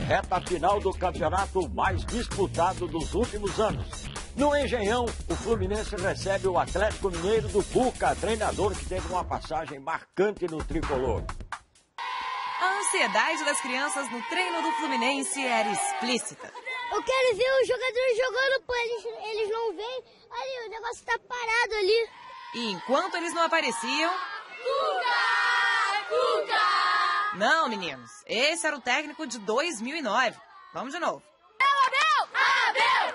reta final do campeonato mais disputado dos últimos anos. No Engenhão, o Fluminense recebe o Atlético Mineiro do Cuca, treinador que teve uma passagem marcante no tricolor. A ansiedade das crianças no treino do Fluminense era explícita. Eu quero ver os jogadores jogando, pô, eles não vêm. Ali, o negócio tá parado ali. E enquanto eles não apareciam... Cuca! Cuca! Não, meninos, esse era o técnico de 2009. Vamos de novo. Abel!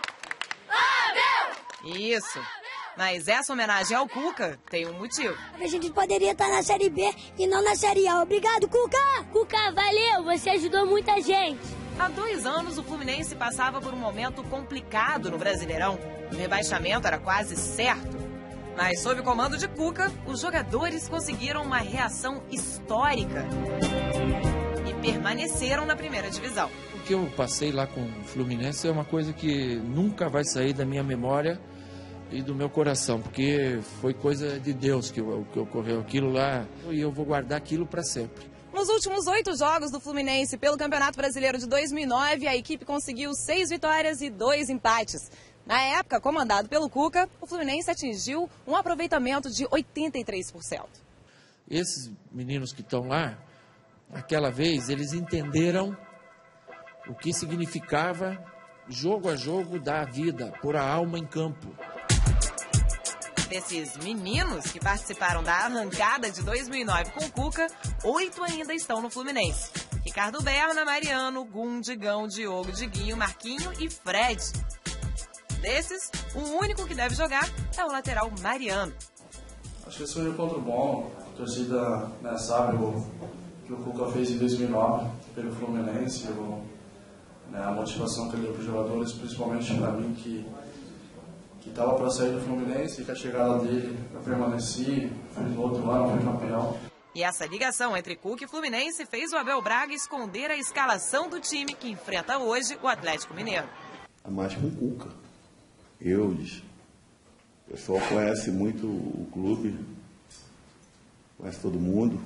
Isso. Mas essa homenagem ao Cuca tem um motivo. A gente poderia estar na Série B e não na Série A. Obrigado, Cuca! Cuca, valeu! Você ajudou muita gente. Há 2 anos, o Fluminense passava por um momento complicado no Brasileirão. O rebaixamento era quase certo. Mas, sob o comando de Cuca, os jogadores conseguiram uma reação histórica e permaneceram na primeira divisão. O que eu passei lá com o Fluminense é uma coisa que nunca vai sair da minha memória e do meu coração, porque foi coisa de Deus que ocorreu aquilo lá e eu vou guardar aquilo para sempre. Nos últimos 8 jogos do Fluminense pelo Campeonato Brasileiro de 2009, a equipe conseguiu 6 vitórias e 2 empates. Na época, comandado pelo Cuca, o Fluminense atingiu um aproveitamento de 83%. Esses meninos que estão lá, aquela vez, eles entenderam o que significava jogo a jogo dar a vida, pôr a alma em campo. Desses meninos que participaram da arrancada de 2009 com o Cuca, 8 ainda estão no Fluminense. Ricardo Berna, Mariano, Gum, Digão, Diogo, Diguinho, Marquinho e Fred. Desses, o único que deve jogar é o lateral Mariano. Acho que esse foi um encontro bom. A torcida, né, sabe o que o Cuca fez em 2009 pelo Fluminense, a motivação que ele deu para os jogadores, principalmente para mim, que estava para sair do Fluminense e que a chegada dele eu permaneci, fez no outro ano, fui campeão. E essa ligação entre Cuca e Fluminense fez o Abel Braga esconder a escalação do time que enfrenta hoje o Atlético Mineiro. A mais com o Cuca. O pessoal conhece muito o clube, conhece todo mundo.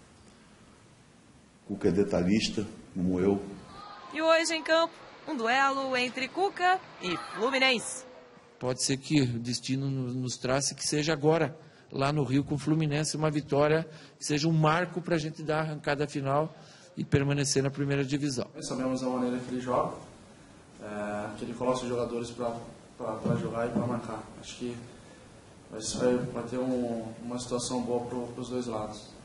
O Cuca é detalhista, como eu. E hoje em campo, um duelo entre Cuca e Fluminense. Pode ser que o destino nos traça que seja agora, lá no Rio com o Fluminense, uma vitória, que seja um marco para a gente dar a arrancada final e permanecer na primeira divisão. Sabemos a maneira que ele joga, que ele coloca os jogadores para jogar e para marcar. Acho que vai ter uma situação boa para os dois lados.